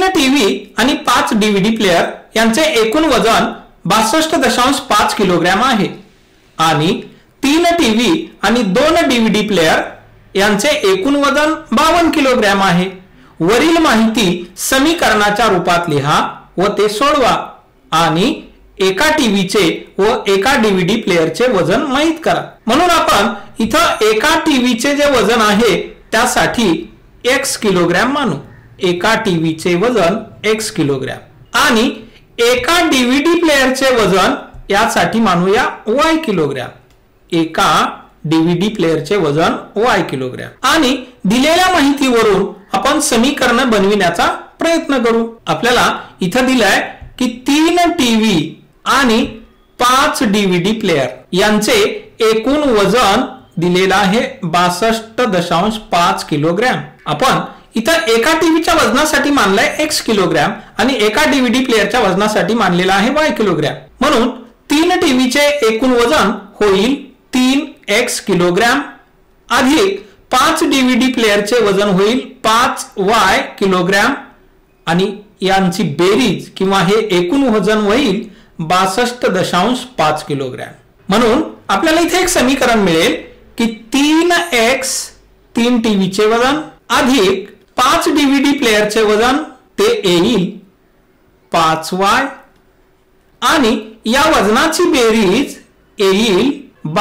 TV आणि 5 DVD player यांचे एकूण वजन 62.5 किलोग्रॅम आहे आणि 3 टीव्ही आणि 2 डीव्हीडी प्लेयर यांचे एकूण वजन 52 किलोग्रॅम आहे। वरील माहिती समीकरणाच्या रूपात लिहा व ते सोडवा आणि एका टीव्हीचे व एका डीव्हीडी प्लेयरचे वजन माहित करा। म्हणून आपण इथं एका टीव्हीचे जे वजन आहे त्यासाठी x किलोग्रॅम मानू। एका टीव्हीचे वजन x किलोग्रॅम आणि एका डीव्हीडी प्लेयरचे वजन यासाठी मानूया y किलोग्रॅम। एका डीव्हीडी प्लेयरचे वजन y किलोग्रॅम आणि दिलेल्या माहितीवरून आपण समीकरण बनविण्याचा प्रयत्न करू। आपल्याला इथं दिलाय की 3 टीव्ही आणि 5 डीव्हीडी प्लेयर यांचे एकूण वजन दिलेलं आहे 62.5 किलोग्रॅम। आपण इथं एका टीव्हीच्या वजनासाठी मानलाय x किलोग्रॅम आणि एका डीव्हीडी प्लेयरच्या वजनासाठी मानलेला आहे y किलोग्रॅम। म्हणून 3 टीव्हीचे एकूण वजन होईल 3x किलोग्रॅम अधिक 5 डीव्हीडी प्लेयरचे वजन होईल 5y किलोग्रॅम आणि यांची बेरीज किंवा हे एकूण वजन होईल 62.5 किलोग्रॅम। म्हणून आपल्याला इथे एक समीकरण मिळेल की 3x 3 टीव्हीचे वजन अधिक 5 डीव्हीडी प्लेयरचे वजन ते येईल 5y आणि या वजनाची बेरीज येईल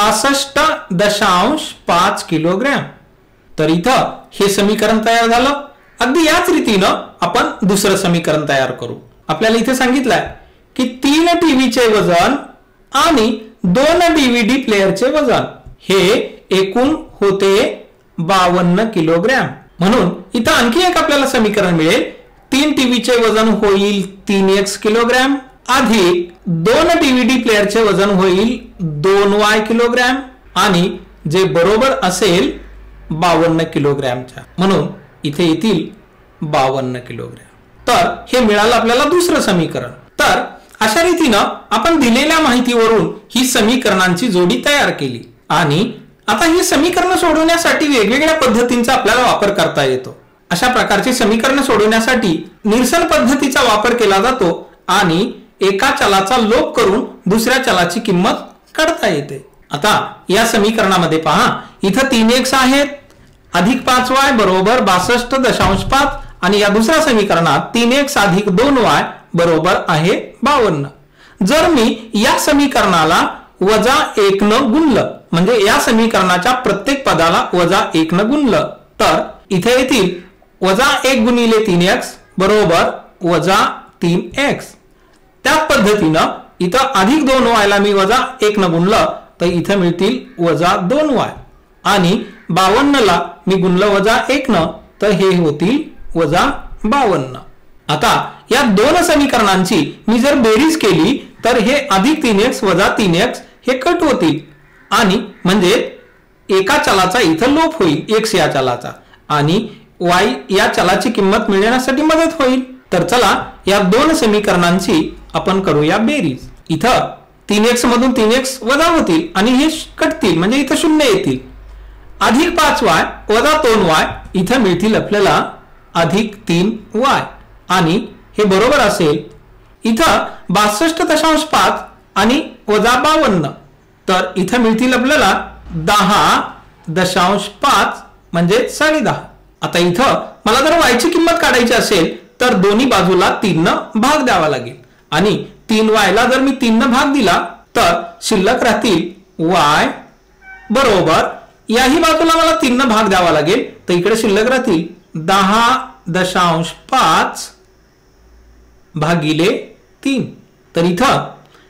62.5 किलोग्रॅम। तर इथं हे समीकरण तयार झालं। अगदी याच रीतीनं आपण दुसरं समीकरण तयार करू। आपल्याला इथे सांगितलंय की 3 टीव्हीचे वजन आणि 2 डीव्हीडी प्लेयरचे वजन हे एकूण होते 52 किलोग्रॅम। म्हणून इथं आणखी एक आपल्याला समीकरण मिळेल 3 टीव्हीचे वजन होईल 3x किलोग्रॅम अधिक 2 डीव्हीडी प्लेयरचे वजन होईल 2y किलोग्रॅम आणि जे बरोबर असेल 52 किलोग्रॅमच्या। म्हणून इथे येतील 52 किलोग्रॅम। तर हे मिळालं आपल्याला दुसरं समीकरण। तर अशा रीतीनं आपण दिलेल्या माहितीवरून ही समीकरणांची जोडी तयार केली आणि आता ही समीकरण सोडवण्यासाठी वेगवेगळ्या पद्धतींचा आपल्याला वापर करता येतो। अशा प्रकारची समीकरण सोडवण्यासाठी निरसन पद्धतीचा वापर केला जातो आणि एका चलाचा लोप करून दुसऱ्या चलाची किंमत काढता येते। आता या समीकरणामध्ये पहा इथं 3x आहेत अधिक 5y बरोबर 62.5 आणि या दुसऱ्या समीकरणात 3x अधिक 2y बरोबर आहे 52। जर मी या समीकरणाला -1 न गुणलं म्हणजे या समीकरणाच्या प्रत्येक पदाला -1 न गुणलं तर इथे येतील -1 गुणिले 3x बरोबर -3x। त्याच पद्धतीनं इथं अधिक 2y ला मी -1 न गुणलं तर इथे मिळतील -2y आणि 52 ला मी गुणलं -1 न तर हे होतील -52। आता या दोन समीकरणांची मी जर बेरीज केली तर हे अधिक 3x -3x हे कट होतील आणि म्हणजे एका चलाचा इथं लोप होईल x या चलाचा आणि y या चलाची किंमत मिळवण्यासाठी मदत होईल। तर चला या दोन समीकरणांची आपण करूया बेरीज। इथं 3x मधून 3x वजा होतील आणि हे कटतील म्हणजे इथं 0 येतील। अधिक 5y वजा 2y इथं मिळतील आपल्याला अधिक 3y आणि हे बरोबर असेल इथं 62.5 आणि वजा 52 तर इथं मिळतील आपल्याला 10.5 म्हणजे 10.5। आता इथं मला जर y ची किंमत काढायची असेल तर दोन्ही बाजूला 3 न भाग द्यावा लागेल आणि 3y ला जर मी 3 न भाग दिला तर शिल्लक राहतील y बरोबर याही बाजूला मला 3 न भाग द्यावा लागेल तर इकडे शिल्लक राहतील 10.5 भागिले 3। तर इथं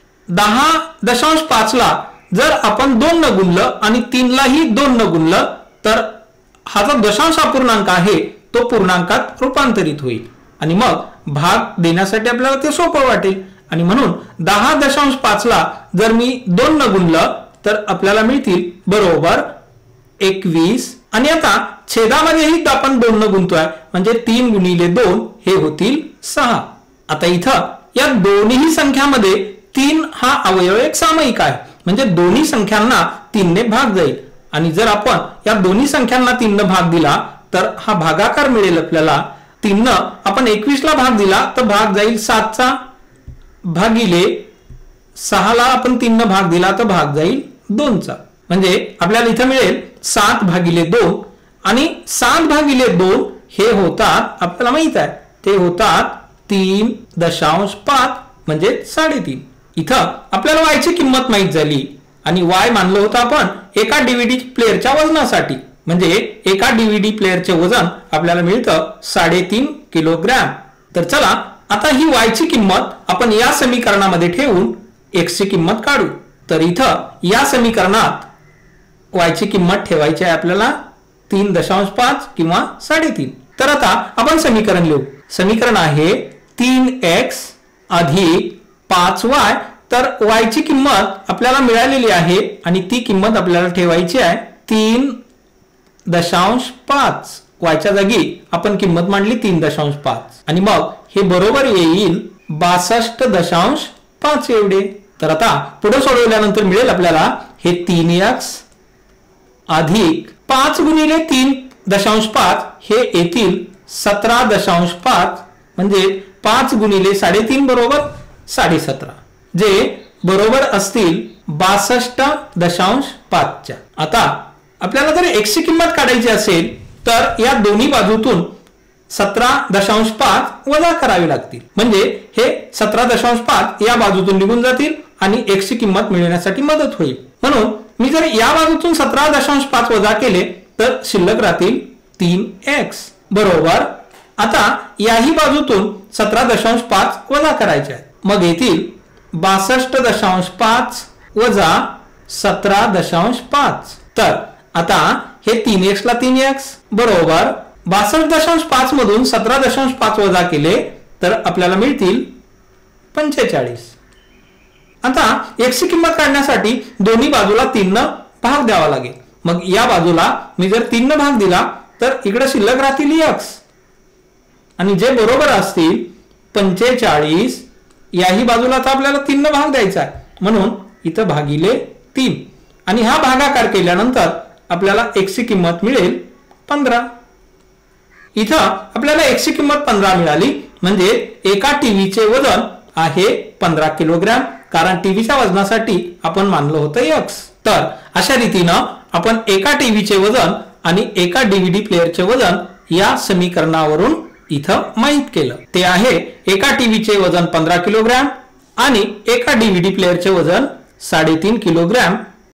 10.5 ला जर आपण 2 न गुणलं आणि 3 लाही 2 न गुणलं तर हा जो दशांश अपूर्णांक आहे तो पूर्णांकात रूपांतरित होईल आणि मग भाग देण्यासाठी आपल्याला ते सोपं वाटेल आणि म्हणून 10.5 ला जर मी 2 न गुणलं तर आपल्याला मिळतील बरोबर 21 आणि आता छेदामध्येही आपण 2 न गुणतोय म्हणजे 3 गुणिले 2 हे होतील 6। आता इथं या दोन्ही संख्यांमध्ये 3 हा अवयव एक सामायिक आहे म्हणजे दोन्ही संख्यांना 3 ने भाग जाईल आणि जर आपण या दोन्ही संख्यांना 3 ने भाग दिला तर हा भागाकार मिळेल आपल्याला 3 आपण 21 ला भाग दिला तर भाग जाईल 7चा, भागिले 6 ला आपण 3 भाग दिला तर भाग जाईल 2चा. म्हणजे आपल्याला इथे मिळेल 7 भागिले 2 आणि 7 भागिले 2 हे होतात, आपल्याला माहित आहे ते होतात 3.5 म्हणजे 3.5. इथं आपल्याला y ची किंमत माहित झाली आणि y मानलं होतं आपण एका डीव्हीडी प्लेअरच्या वजनासाठी. म्हणजे एका डीव्हीडी प्लेअरचे वजन आपल्याला मिळतं 3.5 किलोग्रॅम. तर चला आता ही y ची किंमत आपण या समीकरणामध्ये ठेवून x ची किंमत काढू. तर इथं या समीकरणात y ची किंमत ठेवायची आहे आपल्याला 3.5 किंवा 3.5. तर आता आपण समीकरण लिहू. समीकरण आहे 3x अधिक 5y. तर y ची किंमत आपल्याला मिळालेली आहे आणि ती किंमत आपल्याला ठेवायची आहे 3.5. y च्या जागी आपण किंमत मांडली 3.5 आणि मग हे बरोबर येईल 62.5 एवढे. तर आता पुढे सोडवल्यानंतर मिळेल आपल्याला हे 3x अधिक 5 गुणिले 3.5 हे येतील 17.5 म्हणजे 5 गुणिले 3.5 बरोबर 17.5 जे बरोबर असतील 62.5. आता आपल्याला जर x ची किंमत काढायची असेल तर या दोन्ही बाजूतून 17.5 वजा करावे लागतील. म्हणजे हे 17.5 या बाजूतून निघून जातील आणि x ची किंमत मिळवण्यासाठी मदत होईल. म्हणून मी जर या बाजूतून 17.5 वजा केले तर शिल्लक राहतील 3x बरोबर. आता याही बाजूतून 17.5 वजा करायचे आहे. मग येतील 62.5 वजा 17.5. तर आता हे 3x ला 3x बरोबर 62.5 मधून 17.5 वजा केले तर आपल्याला मिळतील 45. आता x ची किंमत काढण्यासाठी दोन्ही बाजूला 3 भाग द्यावा लागेल. मग या बाजूला मी जर 3 भाग दिला तर इकडे शिल्लक राहतील x आणि जे बरोबर असतील 45. याही बाजूला तर आपल्याला 3 भाग द्यायचा आहे म्हणून इथं भागिले 3 आणि हा भागाकार केल्यानंतर आपल्याला x ची किंमत मिळेल 15. इथं आपल्याला x ची किंमत 15 मिळाली म्हणजे एका टीव्हीचे वजन आहे 15 किलोग्रॅम कारण टीव्हीच्या वजनासाठी आपण मानलं होतं x. तर अशा रीतीनं आपण एका टीव्हीचे वजन आणि एका डीव्हीडी प्लेअरचे वजन या समीकरणावरून इथं माहित केलं. ते आहे एका टीव्हीचे वजन 15 किलोग्रॅम आणि एका डीव्हीडी प्लेअरचे वजन 3.5 किलोग्रॅम